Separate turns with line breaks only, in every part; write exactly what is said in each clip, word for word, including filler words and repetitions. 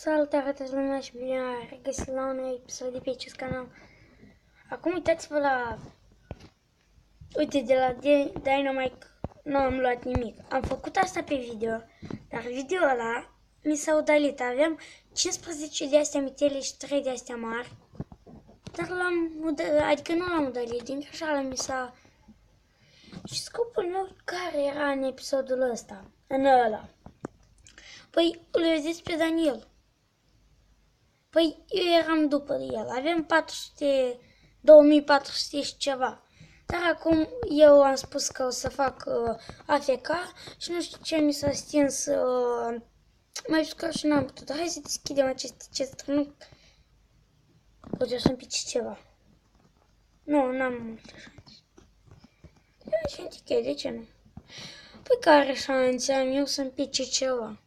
Salutare toată lumea și bine am regăsit la un episod de pe acest canal. Acum uitați-vă la... Uite, de la Dynamite nu am luat nimic. Am făcut asta pe video, dar video ăla mi s-a udalit. Aveam cincisprezece de astea mitele și trei de astea mari. Dar l-am udalit, adică nu l-am udalit, din greșeală mi s-a... Și scopul meu care era în episodul ăsta, în ăla? Păi îl vedeți pe Daniel. Păi eu eram după el, aveam patru sute, două mii patru sute și ceva. Dar acum eu am spus că o să fac uh, A F K și nu știu ce mi s-a stins uh, mai scurt și n-am putut. Hai să deschidem acest chest. Poate să-mi pici ceva. Nu, n-am multe șanse. Eu și antiche, de ce nu? Păi care șanse am eu să-mi pice ceva?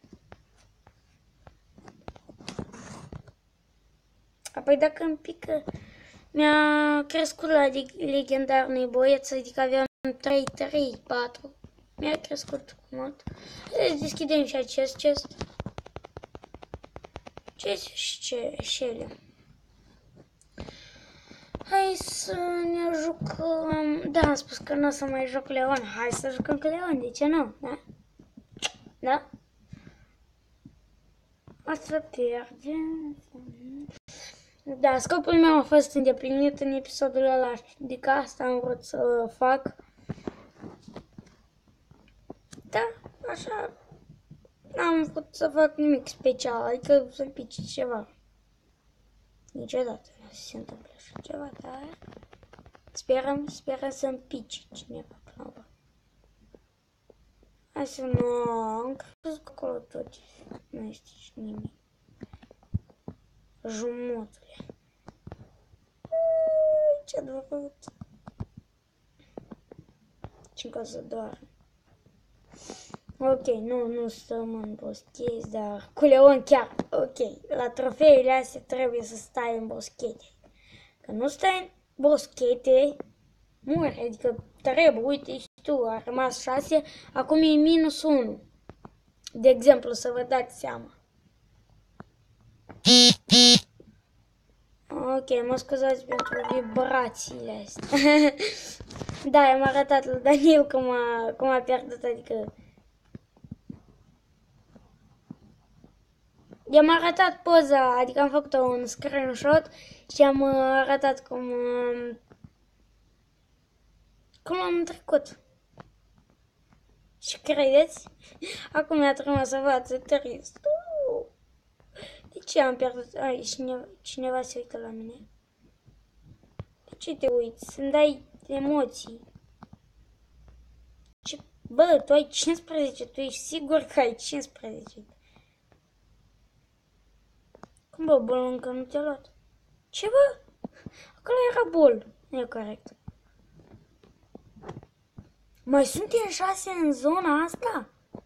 Apoi dacă îmi pică, mi-a crescut la legendar neboieț, adică aveam trei, trei, patru. Mi-a crescut mult. Hai să deschidem și acest chest. Ce și ele. Hai să ne jucăm. Da, am spus că nu o să mai joc Leon. Hai să jucăm cu Leon, de ce nu? Da? Da? O să pierdem. Da, scopul meu a fost îndeplinit în episodul ăla, adică asta am vrut să fac. Da, așa, n-am vrut să fac nimic special, adică să-mi pice ceva. Niciodată nu se întâmplă așa ceva, dar sperăm, sperăm să-mi pice cineva până la urmă. Hai să nu, am crezut că acolo tot nu este nimic. Jumotule. Ce-a dorut? Ce-ncă să doară. Ok, nu, nu stăm în boschezi, dar cu Leon chiar. Ok, la trofeile astea trebuie să stai în boschete. Că nu stai în boschete, mori, adică trebuie, uite și tu, a rămas șase, acum e minus unu. De exemplu, să vă dați seama. Ok, mă scuzați pentru vibrațiile astea. Da, am arătat lui Daniel cum a, cum a pierdut, adică... I-am arătat poza, adică am făcut un screenshot și am arătat cum... Cum am trecut. Și credeți? Acum mi-a rămas o față trist. De ce am pierdut? Ai, cineva, cineva se uită la mine. De ce te uiți? Să-mi dai emoții. Ce? Bă, tu ai cincisprezece, tu ești sigur că ai cincisprezece. Cum bă, bol încă nu te-a luat? Ce bă? Acolo era bol. Nu e corect. Mai suntem șase în zona asta?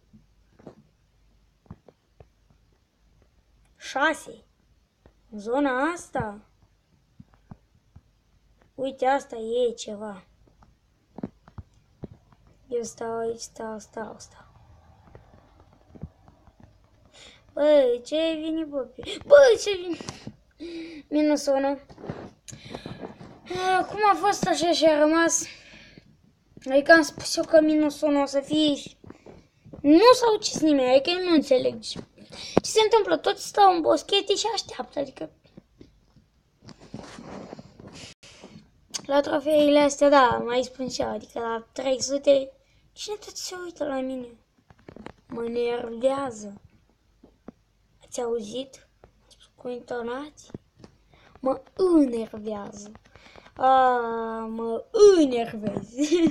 Șase. În zona asta. Uite, asta e ceva. Eu stau aici, stau, stau, stau. Băi, ce vine, bă? Băi, ce vine? Minus unu. Cum a fost așa și a rămas? Adică am spus eu că minus unu o să fie și... Nu s-a ucis nimeni, adică eu nu înțeleg ce se întâmplă. Toți stau în boschete și așteaptă, adică... La trofeile astea, da, mai spun și eu, adică la trei sute... Cine tot se uită la mine? Mă nervează. Ați auzit? Cu intonații? Mă enervează. Aaaa, mă enervez.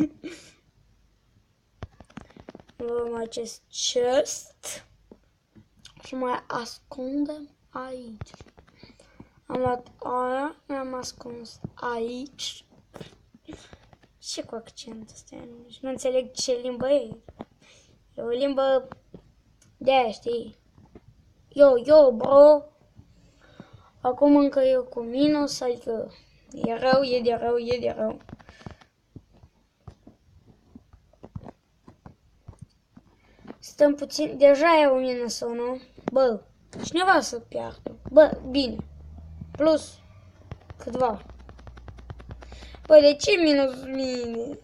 Luăm acest chest și mai ascundem aici. Am luat aia, mi-am ascuns aici. Ce cu accent ăsta? Nu înțeleg ce limbă e. E o limbă de aia, știi? Yo, yo, bro. Acum încă eu cu minus, adică e rău, e de rău, e de rău. Stăm puțin, deja e o minus unu. Bă, Cineva să piardă. Bă, bine. Plus câtva. Bă, de ce minus mine?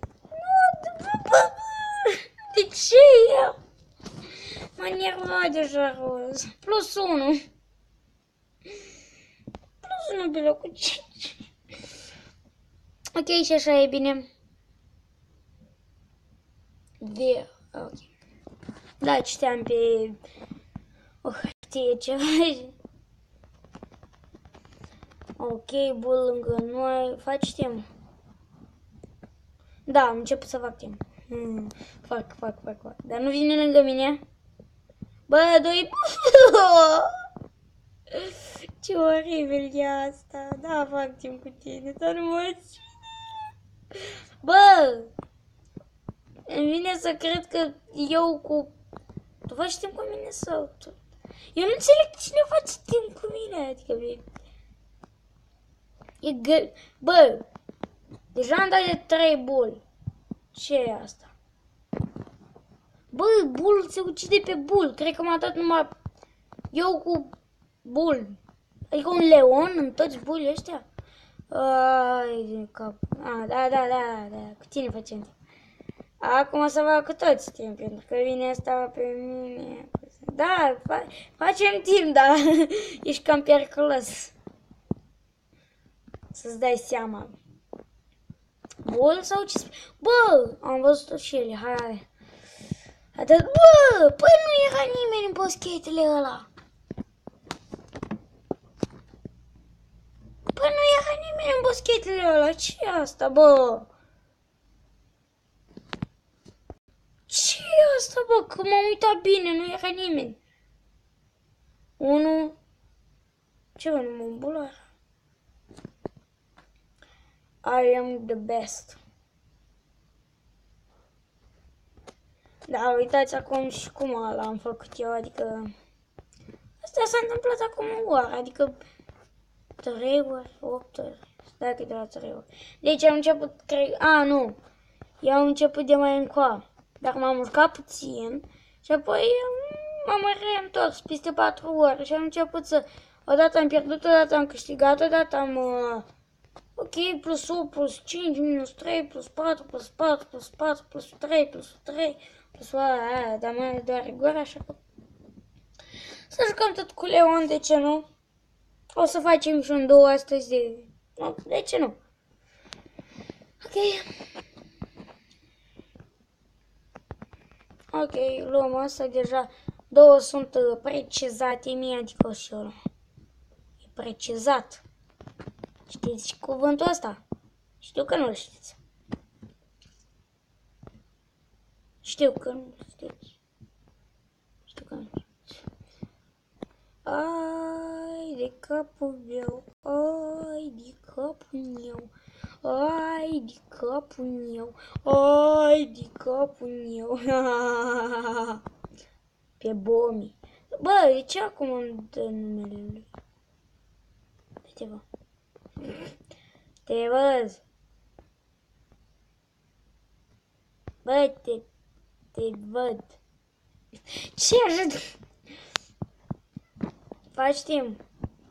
De ce eu? M-a nervat deja roz. Plus unu. Plus unu pe locul cinci. Ok, și așa e bine. De... Ok. Da, citeam pe o hârtie ceva. Ok, bun, lângă noi. Faci timp? Da, am început să fac timp. Hmm, fac, fac, fac, fac. Dar nu vine lângă mine? Bă, doi... Ce oribil e asta. Da, fac timp cu tine, dar nu mă ține. Bă! Îmi vine să cred că eu cu... Tu faci timp cu mine sau tu? Eu nu înțeleg cine face timp cu mine, adică... E, e gă... Bă! Deja am dat de trei buli. Ce e asta? Bă, bul se ucide pe bul. Cred că m-a dat numai eu cu bul. Adică un leon în toți bulii ăștia. Ai, din cap. Ah, da, da, da, da. Cu tine facem timp. Acum o să fac cu toți timp, pentru că vine asta pe mine. Da, fa facem timp, da. Ești cam periculos. Să-ți dai seama. Bul sau ce... Bă, am văzut-o și ele, hai, hai. Atât, bă, păi nu era nimeni în boschetele ăla. Păi nu era nimeni în boschetele ăla, ce e asta, bă? Ce e asta, bă, că m-am uitat bine, nu era nimeni. Unu... Ce bă, nu mă îmbular? I am the best. Da, uitați acum și cum l-am făcut eu, adică... Asta s-a întâmplat acum o oră, adică... trei ori, opt ori, stai că de la trei ori. Deci am început, cred... A, nu. Eu am început de mai încoa. Dar m-am urcat puțin și apoi m-am reîntors peste patru ori și am început să... Odată am pierdut, odată am câștigat, odată am... Uh, ok, plus opt, plus cinci, minus trei, plus patru, plus patru, plus patru, plus trei, plus trei, plus... Aia, dar mai doare gura, așa că... Să jucăm tot cu Leon, de ce nu? O să facem și un două astăzi de... No, de ce nu? Ok. Ok, luăm asta deja. Două sunt precizate, mie, adică și ăla. E precizat. Știți cuvântul ăsta? Știu că nu-l știți. Știu că nu știți. Știu că nu știți. Ai de capul meu, ai de capul meu, ai de capul meu, ai de capul meu. Pe Bomi. Bă, de ce acum îmi dă numele lui? Te văd. Te văd. Bă, te, te văd. Ce așa? Faci timp.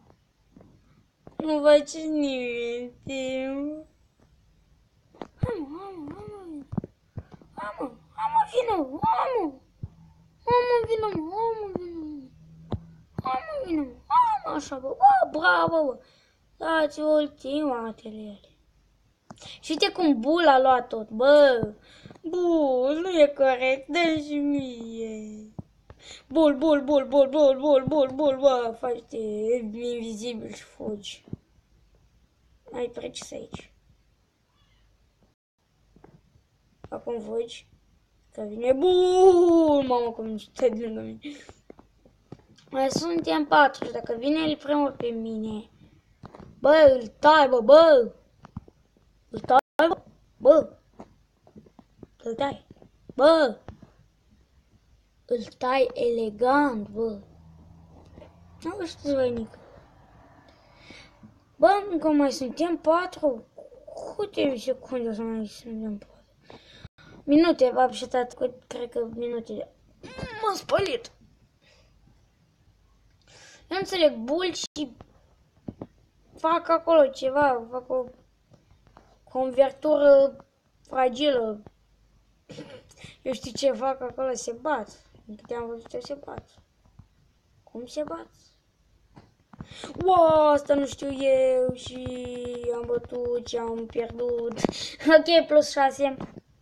Nu faci nimeni timp. Hai mă, hai mă, hai mă. Hai mă, hai mă, vină, hai mă. Hai mă, vină, hai mă, vină. Hai mă, vină, hai mă, așa, bă, bă, bravo, bă. Dați ultimatele. Și uite cum Bul a luat tot, bă. Bul, nu e corect, dă și mie. Bul, bul, bul, bul, bul, bul, bul, bul, bă, faci-te invizibil și fugi. Ai precis aici. Acum fugi. Că vine bul, mamă, cum stă de lângă mine. Mai suntem patru și dacă vine el primul pe mine, bă, îl tai, bă, bă. Îl tai, bă, bă. Îl tai, bă. Îl tai elegant, bă. Nu știu, voinic. Bă, încă mai suntem patru. Câte secunde să mai suntem patru? Minute, v-am șetat, cred că minute. M-am spălit. înțeleg, bul și fac acolo ceva, fac o convertură fragilă. Eu știu ce fac acolo, se bat. Din câte am văzut eu, se bat. Cum se bat? Wow, asta nu știu eu și am bătut și am pierdut. Ok, plus șase.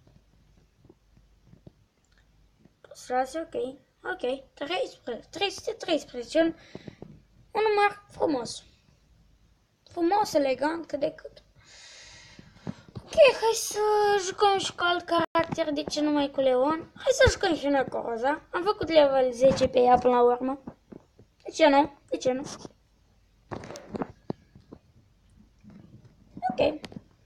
Plus șase, ok. Ok, treisprezece, trei sute treisprezece. Un, un număr frumos. Frumos, elegant, cât de cât. Ok, hai să jucăm și cu alt caracter, de ce numai cu Leon? Hai să jucăm și noi cu Roza. Am făcut level zece pe ea până la urmă. De ce nu? De ce nu? Ok.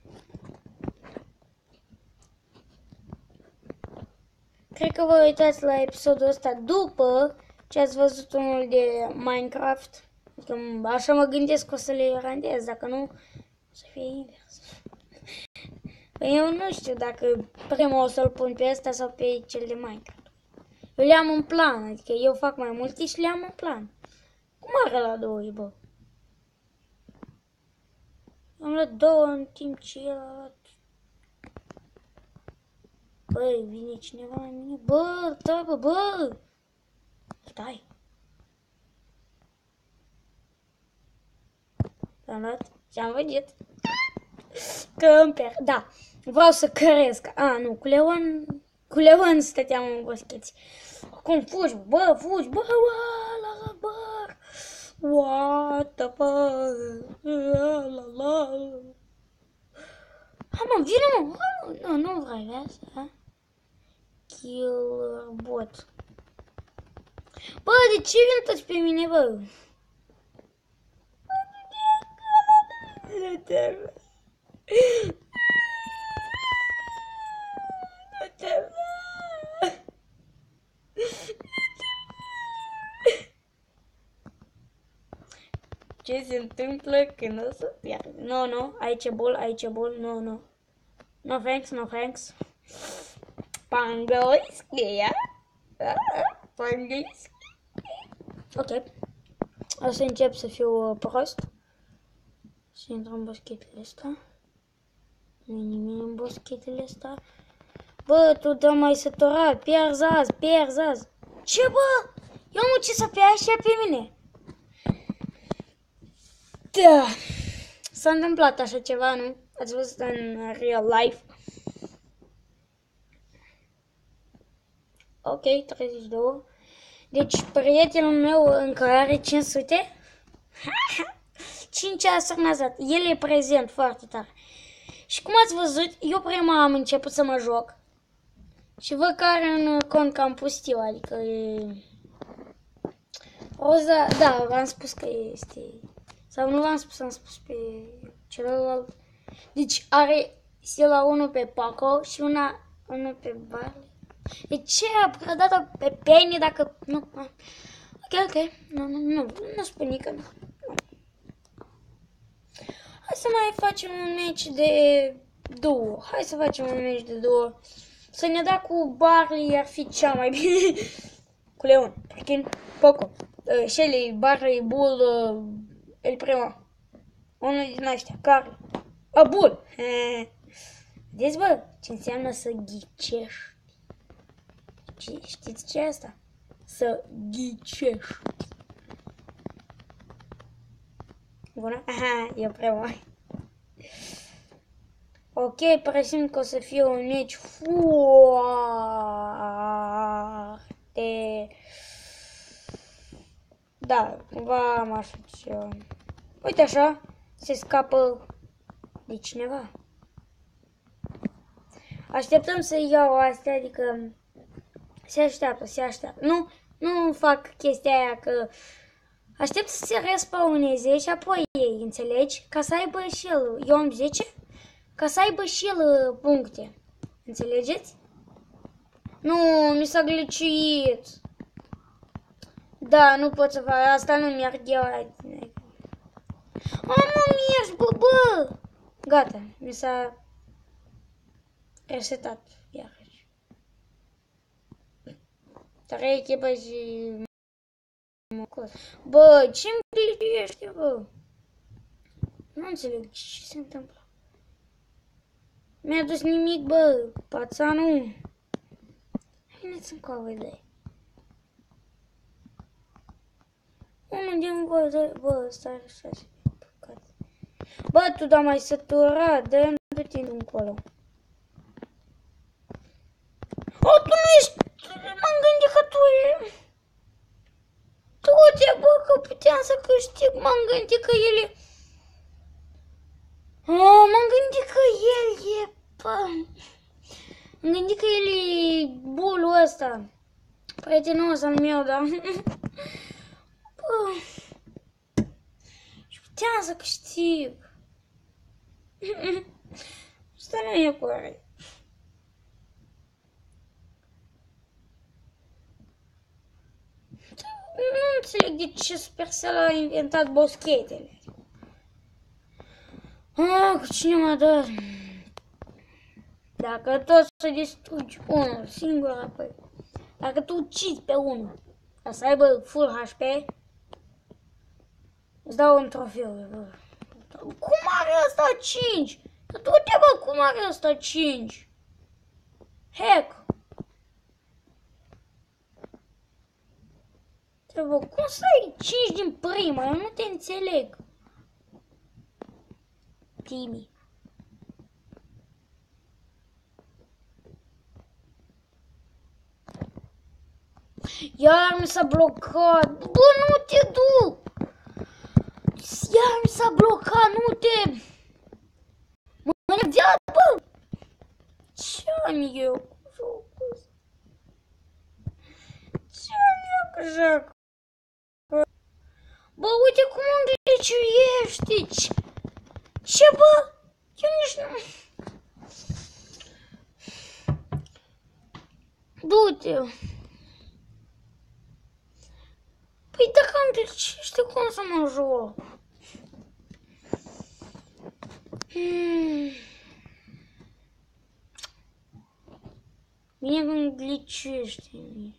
Cred că vă uitați la episodul ăsta după ce ați văzut unul de Minecraft. Adică așa mă gândesc că o să le randez, dacă nu, o să fie invers. Păi eu nu știu dacă primul o să-l pun pe ăsta sau pe cel de Minecraft. Eu le-am în plan, adică eu fac mai multe și le-am în plan. Cum are la două, bă? Am luat două în timp ce el a luat. Băi, vine cineva la mine. Bă, da, bă, bă! Stai. L-am luat și am văzut. Camper, da. Vreau să căresc. A, nu, cu Leon... Cu Leon stăteam în boscheți. Acum fugi, bă, fugi, bă, la la bă. What the fuck? La la la. Hai mă, vină mă. Nu, nu vrei asta. Killer bot. Bă, de ce vin toți pe mine, bă? Nu te văd. Nu te văd. Ce se întâmplă când o să pierd? Nu, nu, aici e bol, aici e bol, nu, nu. No thanks, no thanks. Pangoliski, ia? Pangoliski. Ok. O să încep să fiu uh, prost. Să intru în boschetele astea. Nu e nimic în boschetele astea. Bă, tu dă mai săturat, pierzi azi, pierzi azi. Ce, bă? Eu am ucis să pe așa pe mine. Da. S-a întâmplat așa ceva, nu? Ați văzut în real life. Ok, treizeci și doi. Deci, prietenul meu încă are cinci sute. cinci a sărnazat. El e prezent foarte tare. Și cum ați văzut, eu prima am început să mă joc. Și văd că are un cont cam pustiu, adică e... Roza, da, v-am spus că este... Sau nu v-am spus, am spus pe celălalt. Deci are stila unul pe Paco și una, unul pe Barley. De ce a dat pe Penny dacă nu... Ok, ok, nu, nu, nu, nu spun nică, nu. Hai să mai facem un match de duo. Hai să facem un match de duo. Să ne da cu Barley ar fi cea mai bine. Cu Leon, Perkin, Poco, uh, Shelly, Barley, Bull, uh, El Primo. Unul din ăștia, Carl. A, Bull. Vedeți, bă, ce înseamnă să ghicești? Știți ce e asta? Să ghicești. Bună? Aha, e prea mare. Ok, presimt că o să fie un meci foarte... Da, cumva am așa ceva. Uite așa, se scapă de cineva. Așteptăm să iau astea, adică se așteaptă, se așteaptă. Nu, nu fac chestia aia că aștept să se respawneze și apoi ei, înțelegi? Ca să aibă și el, eu am zece, ca să aibă și el puncte. Înțelegeți? Nu, mi s-a glitchuit. Da, nu pot să fac, asta nu merge. A, mă, mergi, bă, bă! Gata, mi s-a resetat iarăși. Trei echipe și Bă, ce-mi glitchuiește, bă? Nu înțeleg ce se întâmplă. Mi-a dus nimic, bă, pațanul. Veniți încoa, de. Unul din voi, de... Bă, stai așa, păcat. Bă, tu da mai săturat, dă-mi pe tine încolo. O, tu nu ești... M-am gândit că tu e... Tu te, bă, că puteam să câștig, m-am gândit că el e... Oh, m-am gândit că el e... Bă... M-am gândit că el e bulul ăsta. Prietenul ăsta al meu, da? Bă... Și puteam să câștig. Asta nu e corect. Nu înțeleg de ce Supercell a inventat boschetele. Ah, cu cine mă dă? Dacă tot să distrugi unul singur, apoi. Dacă tu ucizi pe unul, ca să aibă full H P, îți dau un trofeu. Bă. Cum are ăsta cinci? Că tu te bă, cum are ăsta cinci? Hack! Trebuie, cum să ai cinci din prima? Eu nu te înțeleg. Timi. Iar mi s-a blocat. Bă, nu te du! Iar mi s-a blocat, nu te... Mă nervează, bă! Ce-am eu cu jocul ăsta? Ce-am eu cu jocul? Bă, uite cum îmi glitchuiește! Ce, ce bă? Eu nici nu... Du-te! Păi dacă îmi glitchuiește, cum să mă joc? Hmm. Bine că îmi glitchuiește mie.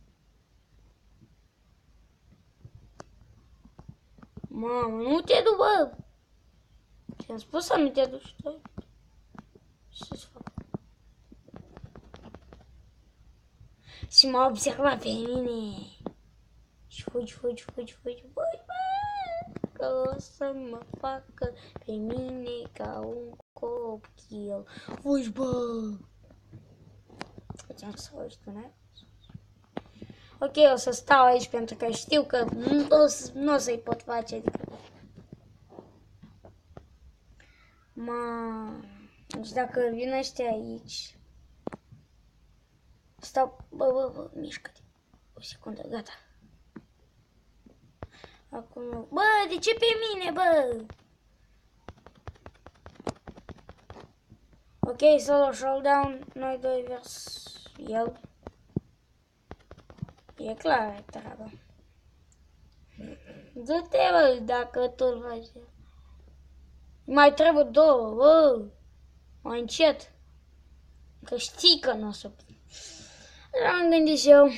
Mamă, nu te du, bă! Ți-am spus să nu te duci, tu? Ce-ți fac? Și m-a observat pe mine. Și fugi, fugi, fugi, fugi, băi, bă! Că o să mă facă pe mine ca un copil. Fugi, bă! Ți-am să fugi, tu n-ai? Ok, o să stau aici pentru că știu că nu o, nu o să-i pot face, adică... Ma... Deci dacă vin ăștia aici... Stau... Bă, bă, bă, mișcă-te. O secundă, gata. Acum... Bă, de ce pe mine, bă? Ok, solo showdown, noi doi vers el. E clar treaba. Du-te, bă, dacă tu-l faci. Mai trebuie două, bă. Mai încet. Că știi că nu o să... Am gândit și eu.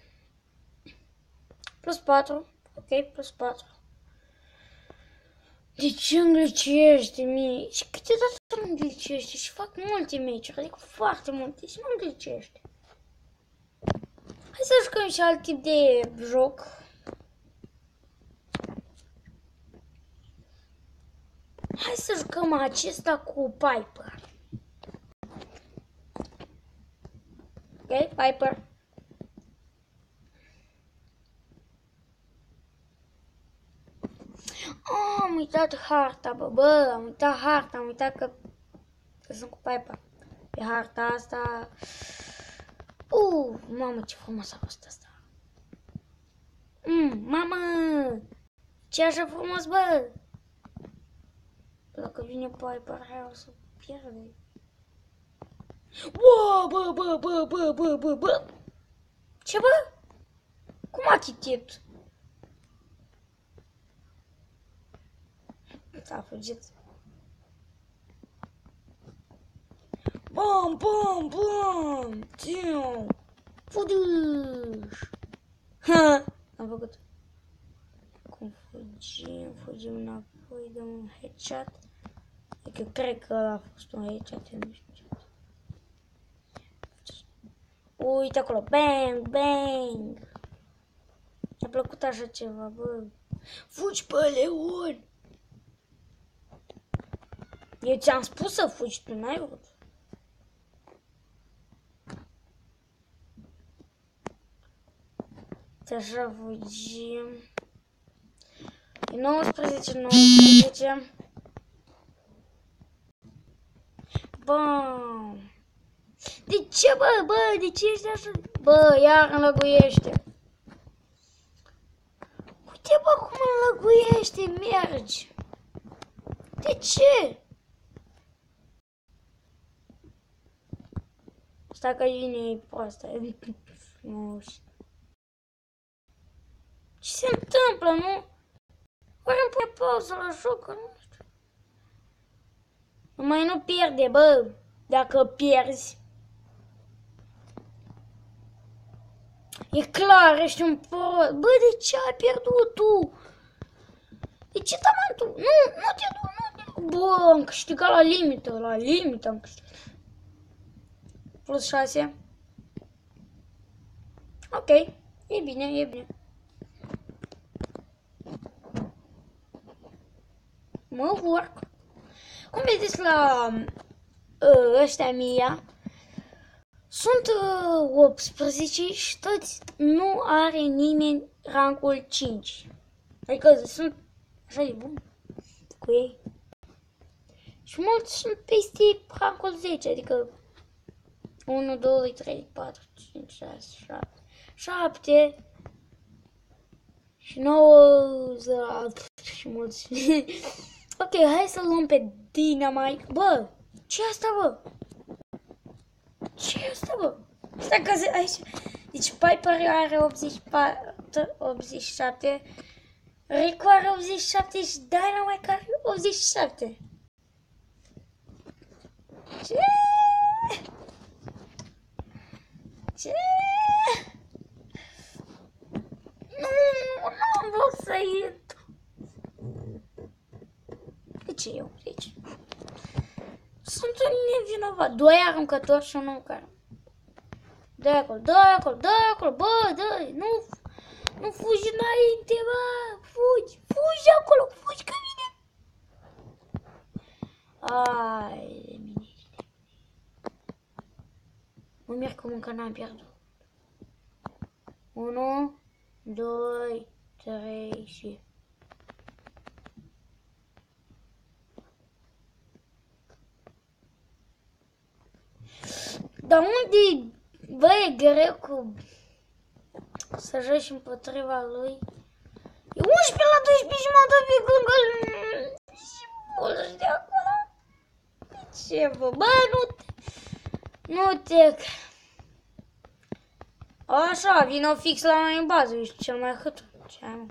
Plus patru. Ok, plus patru. De ce îmi glitchuiește mie? Și câteodată îmi glitchuiește și fac multe meciuri, adică foarte multe și nu-mi glitchuiește. Hai să jucăm și alt tip de joc. Hai să jucăm acesta cu Piper. Ok, Piper. Oh, am uitat harta, bă, bă, am uitat harta, am uitat că, că sunt cu Piper. Pe harta asta... Uh, mamă, ce frumos a fost asta. Mm, mamă, ce așa frumos, bă. Dacă vine Piper, hai o să pierde. Bă, bă, bă, bă, bă, bă, bă, bă. Ce, bă? Cum a chitit? S-a fugit. Bam, bam, bam! Tiu! Fuduș! Ha! Am făcut. cum fugim, fugim înapoi, dăm un headshot. Adică eu cred că a fost un headshot, eu nu știu ce. Uite acolo, bang, bang! Mi-a plăcut așa ceva, bă. Fugi, bă, Leon! Eu ți-am spus să fugi, tu n-ai vrut. Așa fugim. nouăsprezece, nouăsprezece. Bam! De ce, bă, bă, de ce ești așa? Bă, iar înlăguiește. Uite, bă, cum înlăguiește, mergi. De ce? Stai că vine e proastă. Nu știu. Ce se întâmplă, nu? Oare îmi pune pauză la joc, nu știu. Numai nu pierde, bă, dacă pierzi. E clar, ești un prost. Bă, de ce ai pierdut tu? De ce te-am tu? Nu, nu te du, nu te du. Bă, am câștigat la limită, la limită am câștigat. Plus șase. Ok, e bine, e bine. Mă urc. Cum vedeți la uh, ăștia mia, sunt uh, optsprezece și toți nu are nimeni rankul cinci. Adică sunt așa de bun cu ei. Și mulți sunt peste rankul zece, adică unu, doi, trei, patru, cinci, șase, șapte, șapte și nouă, și mulți. Ok, hai să luăm pe Dynamite. Bă, ce e asta, bă? Ce e asta, bă? Stai că zi, aici. Deci Piper are optzeci și patru, optzeci și șapte, Rico are optzeci și șapte și Dynamite are optzeci și șapte. Ce? Ce? Nu, nu am vrut să intru. De ce eu? Deci sunt un nevinovat. Doi aruncători și unul care. Dă acolo, dă acolo, dă acolo, bă, dă, nu, nu fugi înainte, bă, fugi, fugi acolo, fugi că vine. Ai de mine. Mă merg cum încă n-am pierdut. Unu, doi, trei și... Dar unde, bă, e greu cu să joci împotriva lui? E unsprezece la doisprezece jumătate pe Google și bolși de acolo. De ce, bă? Bă, nu te... Nu te... Așa, vină fix la noi în bază, ești cel mai hâtul. Ce am?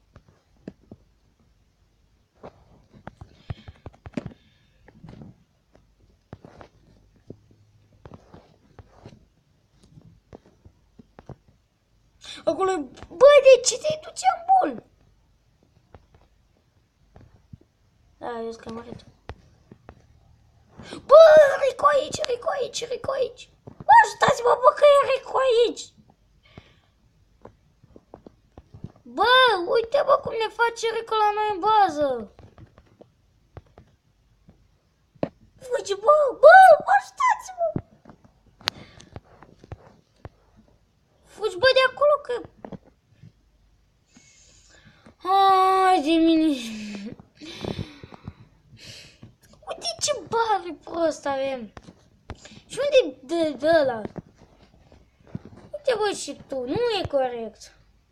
Acolo, bă, de ce te-ai duce în bol? Da, eu zic că am arăt. Bă, Rico aici, Rico aici, Rico aici. Bă, ajutați-mă, bă, că e Rico aici. Bă, uite, bă, cum ne face Rico la noi în bază. Fugi, bă, bă, bă, ajutați-mă. Fugi, bă, de acolo, că... Hai de mine. Uite ce bari prost avem. Și unde de, de ăla? Uite, bă, și tu, nu e corect.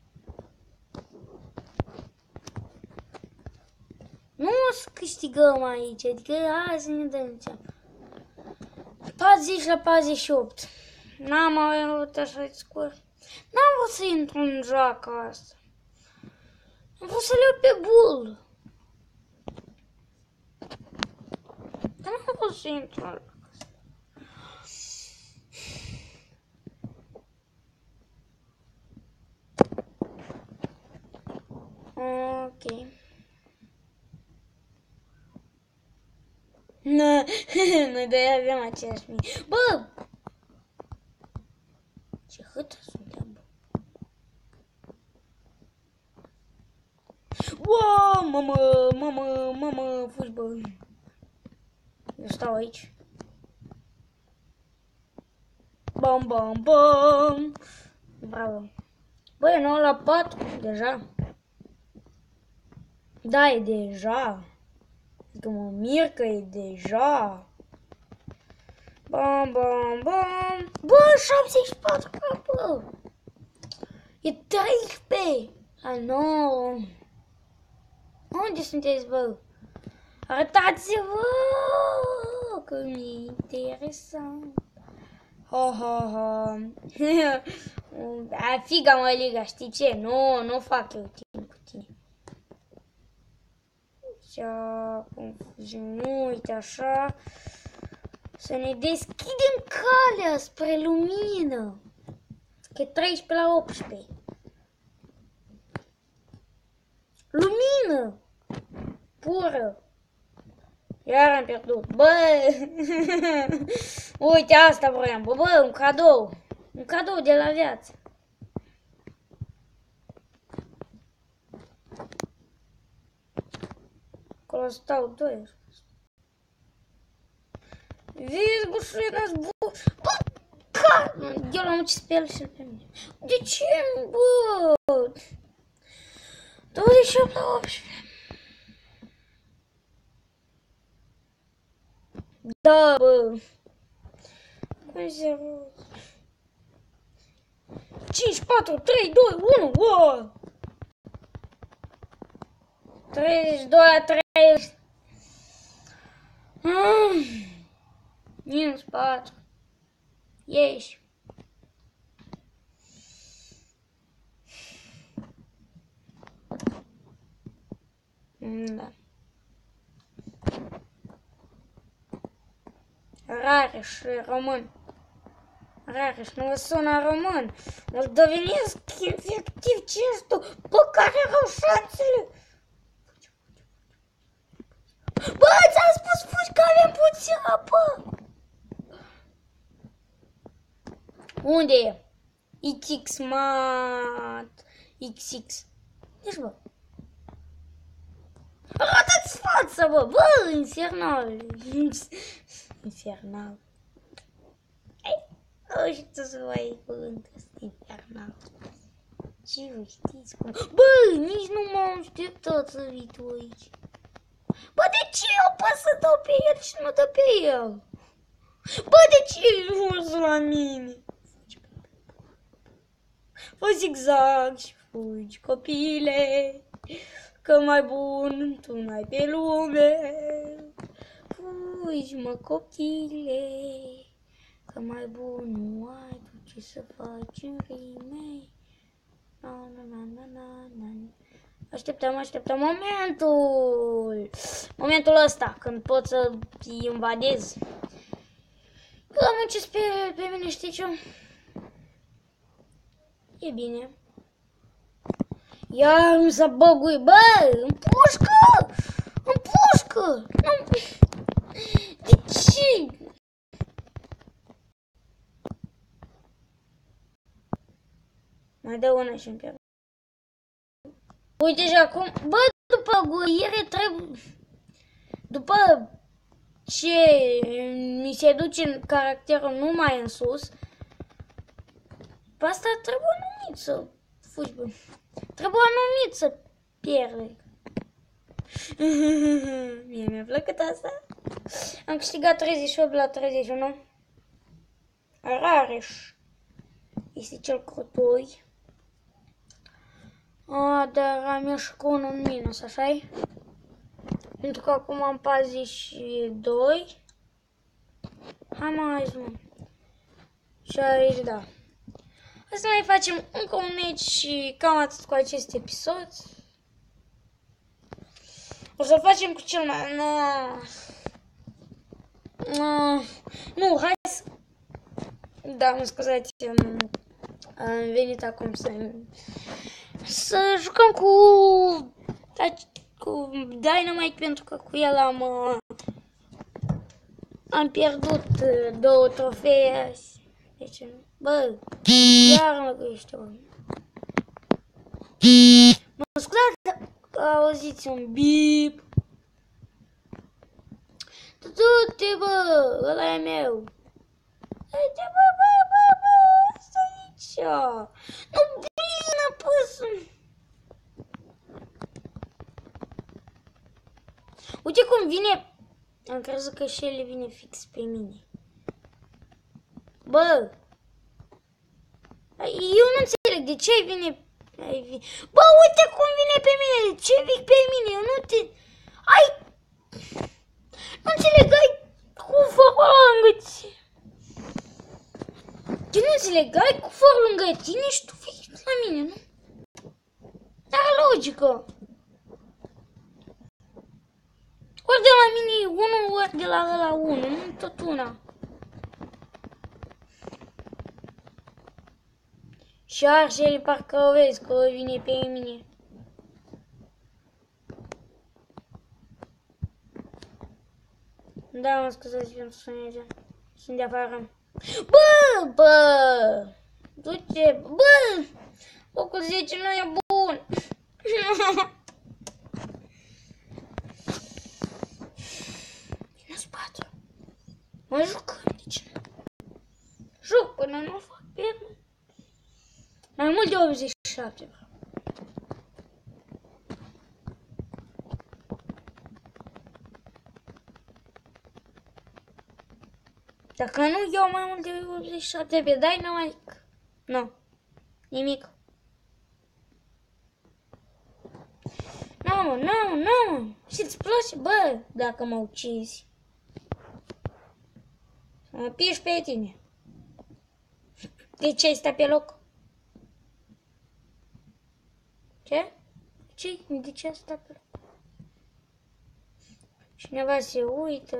Nu o să câștigăm aici, adică hai să ne dăm seama. patruzeci la patruzeci și opt. N-am avut așa de scor. N-am vrut să intru în joacă asta. Am vrut să le iau pe bull. Dar n-am vrut să intru în joacă. Ok. Nu, noi doi avem aceeași mie. Bă! Ce hâtă suntem, bă. Wow, mamă, mamă, mamă, fugi, bă. Eu stau aici. Bam, bam, bam. Bravo. Băi, nouă la patru, deja. Da, e deja. Că mă mir că e deja. Bam, bam, bam. Bă, șaptezeci și patru, bă. E treisprezece. A, nu. Unde sunteți, bă? Arătați-vă, că mi-e interesant. Ha, ha, ha. A, figa mă, Liga, știi ce? Nu, nu fac eu timp cu tine. Cea confuziune, uite așa. Să ne deschidem calea spre lumină. Că e treisprezece la optsprezece. Lumină pură. Iar am pierdut. Bă! Uite, asta vroiam. Bă, bă, un cadou. Un cadou de la viață. Acolo stau doi. Vezi, bușuina, bă! Bă! Ca! Eu l-am ucis pe el și pe mine. De ce, bă? douăzeci și opt la optsprezece. Da, bă. Cum se văd? cinci, patru, trei, doi, unu, wow! treizeci și doi la treizeci. Mm. Minus patru. Ieși. Da. Rareș, român. Rareș, nu vă sună român. Moldovenesc, efectiv, ce ești tu? Bă, care erau șanțele? Bă, ți-am spus, fugi, că avem puțin apă. Unde e? X X mat. X X. Deci, bă. Arată-ți fața, bă! Bă, infernal! Infernal. Ei, nu știu să mai iei cuvântul ăsta, infernal. Ce vă știți cum? Bă, nici nu m-am așteptat să vii tu aici. Bă, de ce eu pot să dau pe el și nu dă pe el? Bă, de ce ești la mine? Fă zigzag și fugi, copile. Că mai bun tu n-ai pe lume. Fugi, mă, copile. Că mai bun nu ai tu ce să faci în rime. Na, na, na, na, na, na. Așteptăm, așteptăm momentul. Momentul ăsta, când pot să îi invadez. Că am încis pe, pe mine, știi ce? E bine. Ia nu să băgui, bă, în pușcă, în pușcă. De ce? Mai dă una și-mi pierd. Uite și acum, bă, după guire trebuie, după ce mi se duce caracterul numai în sus, pe asta trebuie numit să fugi, bă. Trebuie anumit să pierde. Mie mi-a plăcut asta. Am câștigat treizeci și opt la treizeci și unu. Rareș este cel cu doi. A, dar am eu și cu unul în minus, așa-i? Pentru că acum am patruzeci și doi. Hai mai zi, mă. Și aici, da. Hai să mai facem încă un meci și cam atât cu acest episod. O să-l facem cu cel mai... No. No. Nu, hai să... Da, mă scuzați, am venit acum să... Să jucăm cu cu Dynamite pentru că cu el am uh, am pierdut uh, două trofee. Deci, bă, iar mă găsește, bă. Mă scuzați că auziți un bip. Du-te, bă, ăla e meu. Du-te, bă, bă, bă, bă, stai aici. Nu, bine, apăs. Uite cum vine. Am crezut că și el vine fix pe mine. Bă. Eu nu înțeleg de ce vine. Bă, uite cum vine pe mine. De ce vii pe mine? Eu nu te... Ai... Nu înțeleg, ai cufor lângă tine. Eu nu înțeleg, ai cufor lângă tine și tu vii la mine, nu? Dar logică. Ori de la mine unu, ori de la ăla unu, nu tot una. Și arșele parcă o vezi că vine pe mine. Da, mă scuzați pentru sunete. Sunt de afară. Bă, bă! Du-te, bă! Locul zece nu e bun. Vine spate. Mă jucăm, de ce nu? Joc până nu fac pierdere. Mai mult de optzeci și șapte. Dacă nu iau mai mult de optzeci și șapte pe Dynamite, nu, nimic. Nu, mă, nu, nu, și-ți place, bă, dacă mă ucizi. Să mă piși pe tine. De ce ai stat pe loc? Ce? Ce? De ce ai stat pe loc? Cineva se uită.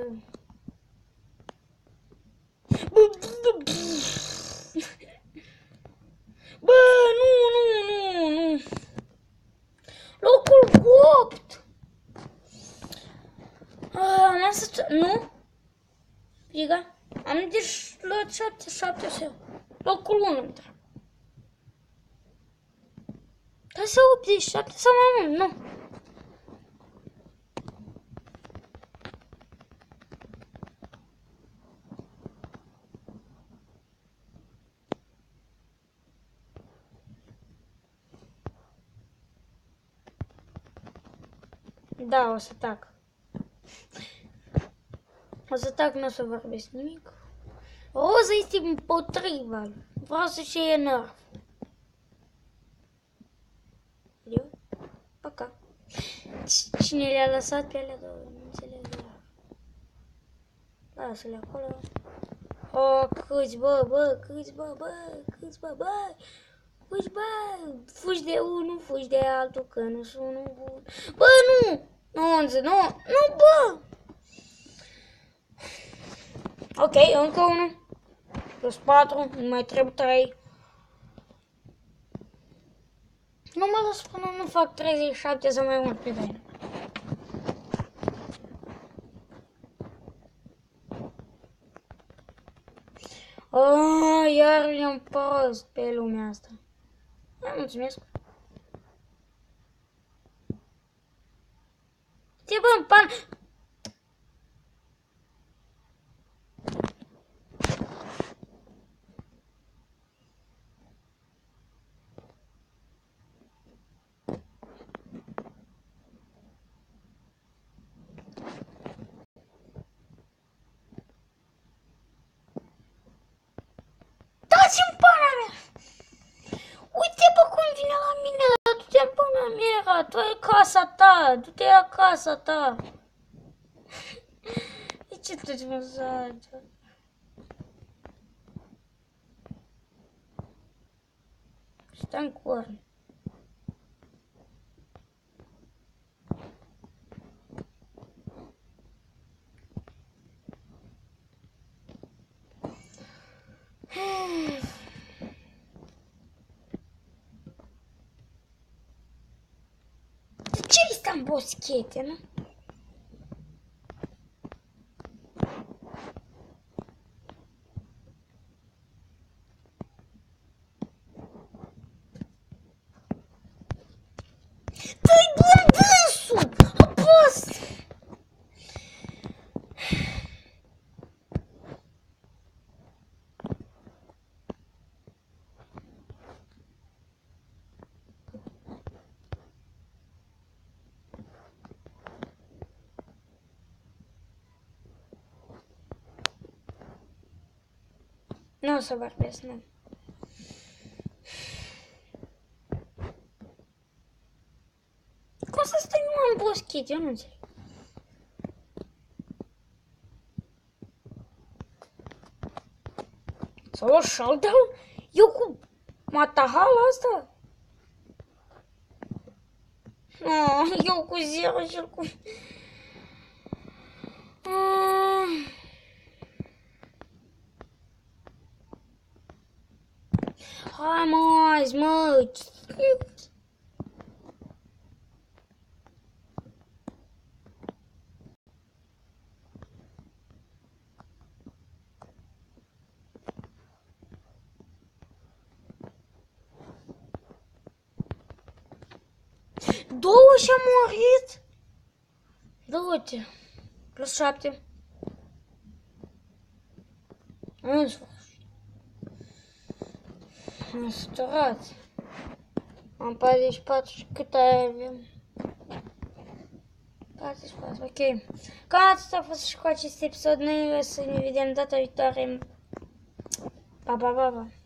Bă, nu, nu, nu, nu. Locul opt. Ah, am să... Nu? Piga? Am deci luat șapte, șapte, șapte. Locul unu, da. Hai să optzeci și șapte sau mai mult, nu. Da, o să tac. O să tac, nu o să vorbesc nimic. Roza este împotriva. Vreau să și e nerv. Eu? Paca. Cine le-a lăsat pe alea două? Nu înțeleg. Lasă-le acolo. O, câți, bă, bă, câți, bă, bă, câți, bă, bă. Fugi, bă, fugi de unul, fugi de altul, că nu sunt unul bun. Bă, nu! Nu, nu, nu, bă! Ok, încă unul. Plus patru, mai trebuie trei. Nu mă las până nu fac treizeci și șapte sau mai mult pe Dynamite. Oh, iar i-am prost pe lumea asta. Hai, mulțumesc. Ce bă, în pan... Dați-mi pana mea! Uite bă cum vine la mine, du-te în pana mea, tu ai casa ta, du-te la casa ta. De ce tu-ți mesaje? Stai în corn. De ce-i sta am boschete, nu? Dă-i bun dânsul! Apăs! Nu o să vorbesc, nu. Cum să stai nu am boschet? Eu nu înțeleg. Să o showdown? Eu cu matahala asta? Oh, eu cu zero și el cu... Mm. Hai mă, azi, mă! Două și-a murit? Du-te. Plus șapte. În sfârșit. M-am săturat. Am patruzeci și patru și cât ai avem? patruzeci și patru, ok. Cam atât a fost și cu acest episod. Noi o să ne vedem data viitoare. Pa, pa, pa, pa.